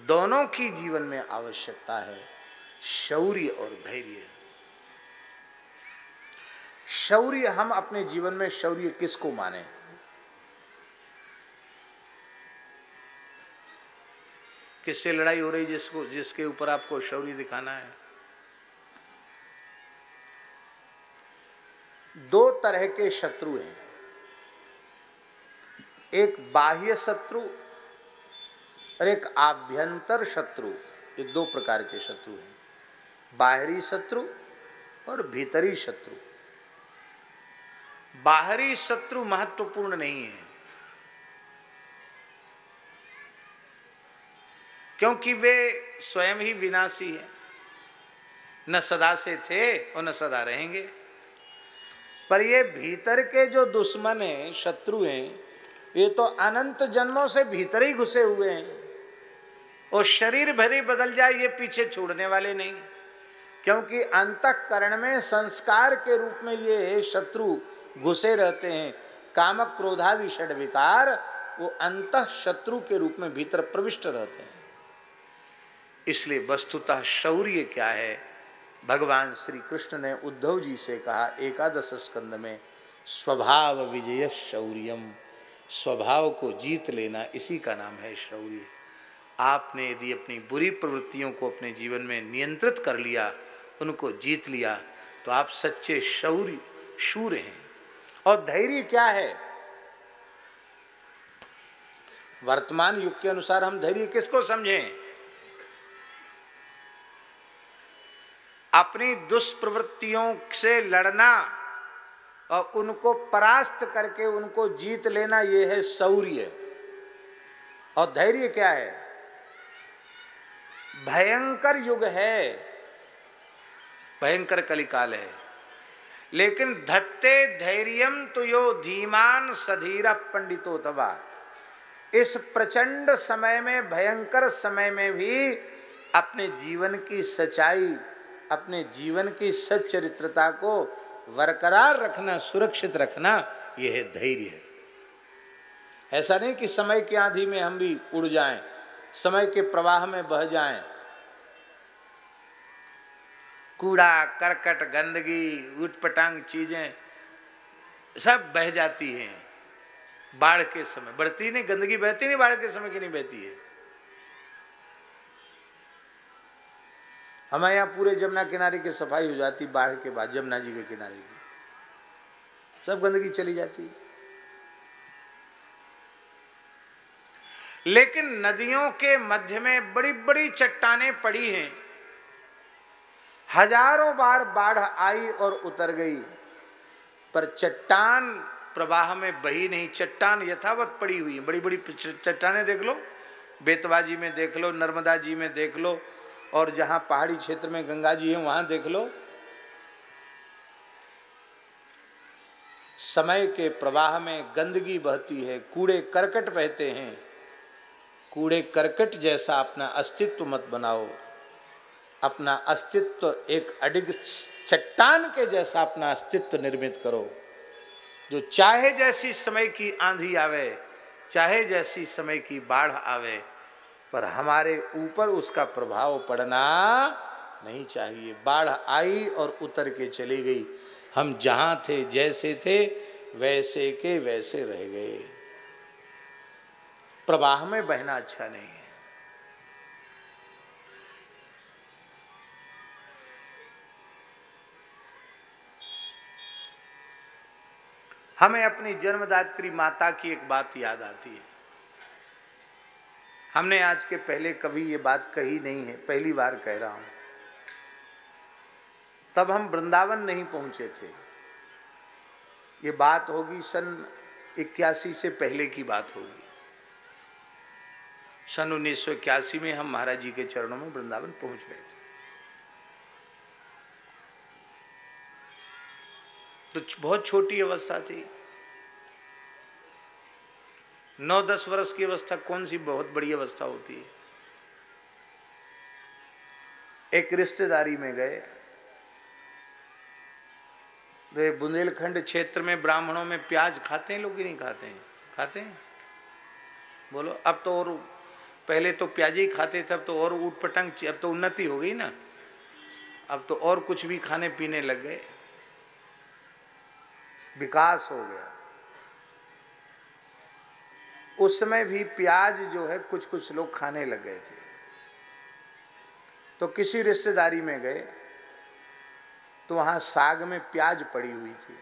दोनों की जीवन में आवश्यकता है, शौर्य और धैर्य। शौर्य, हम अपने जीवन में शौर्य किसको माने? किससे लड़ाई हो रही जिसके ऊपर आपको शौर्य दिखाना है? दो तरह के शत्रु हैं, एक बाह्य शत्रु और एक आभ्यंतर शत्रु। ये दो प्रकार के शत्रु हैं, बाहरी शत्रु और भीतरी शत्रु। बाहरी शत्रु महत्वपूर्ण नहीं है, क्योंकि वे स्वयं ही विनाशी हैं, न सदा से थे और न सदा रहेंगे। पर ये भीतर के जो दुश्मन हैं, शत्रु हैं, ये तो अनंत जन्मों से भीतर ही घुसे हुए हैं, और शरीर भले बदल जाए ये पीछे छोड़ने वाले नहीं, क्योंकि अंतःकरण में संस्कार के रूप में ये शत्रु घुसे रहते हैं। कामक क्रोधादि षड विकार वो अंतः शत्रु के रूप में भीतर प्रविष्ट रहते हैं। इसलिए वस्तुतः शौर्य क्या है? भगवान श्री कृष्ण ने उद्धव जी से कहा 11 स्कंद में, स्वभाव विजय शौर्यम, स्वभाव को जीत लेना, इसी का नाम है शौर्य। आपने यदि अपनी बुरी प्रवृत्तियों को अपने जीवन में नियंत्रित कर लिया, उनको जीत लिया, तो आप सच्चे शूर हैं। और धैर्य क्या है? वर्तमान युग के अनुसार हम धैर्य किसको समझें? अपनी दुष्प्रवृत्तियों से लड़ना और उनको परास्त करके उनको जीत लेना, यह है शौर्य। और धैर्य क्या है? भयंकर युग है, भयंकर कलिकाल है, लेकिन धत्ते धैर्यम तो यो धीमान सधीरा पंडितो तवा। इस प्रचंड समय में, भयंकर समय में भी अपने जीवन की सच्चाई, अपने जीवन की सच्चरित्रता को बरकरार रखना, सुरक्षित रखना, यह है धैर्य। ऐसा नहीं कि समय की आंधी में हम भी उड़ जाएं, समय के प्रवाह में बह जाएं। कूड़ा करकट गंदगी उटपटांग चीजें सब बह जाती हैं बाढ़ के समय। बढ़ती नहीं, गंदगी बहती नहीं, बाढ़ के समय की नहीं बहती है। हमारे यहाँ पूरे जमुना किनारे की सफाई हो जाती बाढ़ के बाद, जमुना जी के किनारे की सब गंदगी चली जाती। लेकिन नदियों के मध्य में बड़ी बड़ी चट्टानें पड़ी हैं, हजारों बार बाढ़ आई और उतर गई, पर चट्टान प्रवाह में बही नहीं, चट्टान यथावत पड़ी हुई है। बड़ी बड़ी चट्टानें देख लो, बेतवा जी में देख लो, नर्मदा जी में देख लो, और जहां पहाड़ी क्षेत्र में गंगा जी है वहां देख लो। समय के प्रवाह में गंदगी बहती है, कूड़े करकट बहते हैं। कूड़े करकट जैसा अपना अस्तित्व मत बनाओ, अपना अस्तित्व एक अडिग चट्टान के जैसा अपना अस्तित्व निर्मित करो, जो चाहे जैसी समय की आंधी आवे, चाहे जैसी समय की बाढ़ आवे, पर हमारे ऊपर उसका प्रभाव पड़ना नहीं चाहिए। बाढ़ आई और उतर के चली गई, हम जहां थे जैसे थे वैसे के वैसे रह गए। प्रवाह में बहना अच्छा नहीं है। हमें अपनी जन्मदात्री माता की एक बात याद आती है। हमने आज के पहले कभी ये बात कही नहीं है, पहली बार कह रहा हूं। तब हम वृंदावन नहीं पहुंचे थे। ये बात होगी सन 81 से पहले की बात होगी। सन 1981 में हम महाराज जी के चरणों में वृंदावन पहुंच गए थे। तो बहुत छोटी अवस्था थी, 9-10 वर्ष की अवस्था कौन सी बहुत बड़ी अवस्था होती है। एक रिश्तेदारी में गए, वे बुंदेलखंड क्षेत्र में ब्राह्मणों में प्याज खाते हैं लोग कि नहीं खाते हैं? खाते हैं। बोलो, अब तो और पहले तो प्याज ही खाते, तब तो और ऊट पटंग, अब तो उन्नति हो गई ना, अब तो और कुछ भी खाने पीने लग गए, विकास हो गया। उस समय भी प्याज जो है कुछ कुछ लोग खाने लग गए थे। तो किसी रिश्तेदारी में गए तो वहां साग में प्याज पड़ी हुई थी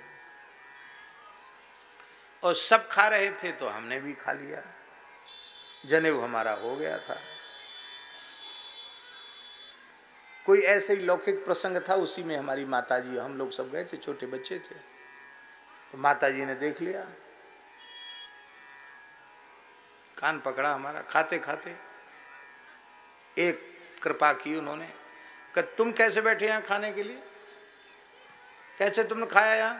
और सब खा रहे थे, तो हमने भी खा लिया, जनेऊ हमारा हो गया था। कोई ऐसे ही लौकिक प्रसंग था, उसी में हमारी माताजी, हम लोग सब गए थे, छोटे बच्चे थे, तो माताजी ने देख लिया, कान पकड़ा हमारा, खाते खाते एक कृपा की उन्होंने, कि तुम कैसे बैठे यहां खाने के लिए, कैसे तुमने खाया यहां?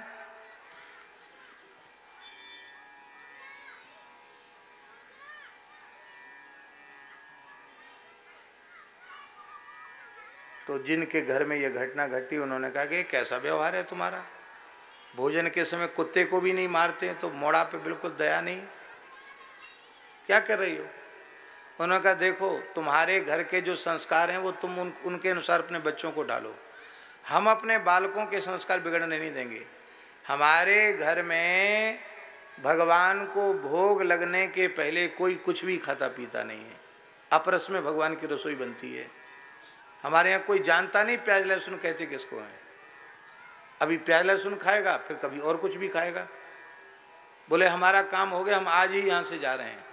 तो जिनके घर में यह घटना घटी, उन्होंने कहा कि कैसा व्यवहार है तुम्हारा, भोजन के समय कुत्ते को भी नहीं मारते, तो मोड़ा पे बिल्कुल दया नहीं, क्या कर रही हो? उन्होंने कहा देखो, तुम्हारे घर के जो संस्कार हैं वो तुम उनके अनुसार अपने बच्चों को डालो, हम अपने बालकों के संस्कार बिगड़ने नहीं देंगे। हमारे घर में भगवान को भोग लगने के पहले कोई कुछ भी खाता पीता नहीं है, अपरस में भगवान की रसोई बनती है। हमारे यहाँ कोई जानता नहीं प्याज लहसुन कहते किसको है, अभी प्याज लहसुन खाएगा, फिर कभी और कुछ भी खाएगा। बोले हमारा काम हो गया, हम आज ही यहाँ से जा रहे हैं।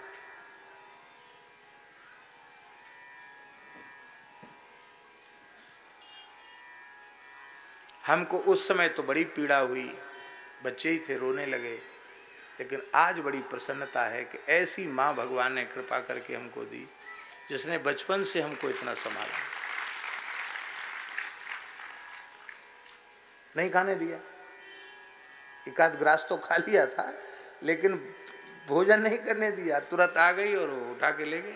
हमको उस समय तो बड़ी पीड़ा हुई, बच्चे ही थे, रोने लगे, लेकिन आज बड़ी प्रसन्नता है कि ऐसी माँ भगवान ने कृपा करके हमको दी, जिसने बचपन से हमको इतना संभाला, नहीं खाने दिया। एकाध ग्रास तो खा लिया था, लेकिन भोजन नहीं करने दिया, तुरंत आ गई और वो उठा के ले गई।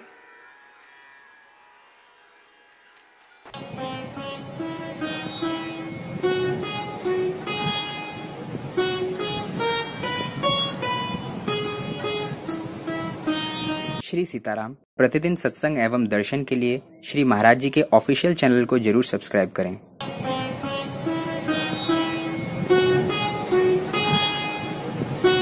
श्री सीताराम प्रतिदिन सत्संग एवं दर्शन के लिए श्री महाराज जी के ऑफिशियल चैनल को जरूर सब्सक्राइब करें।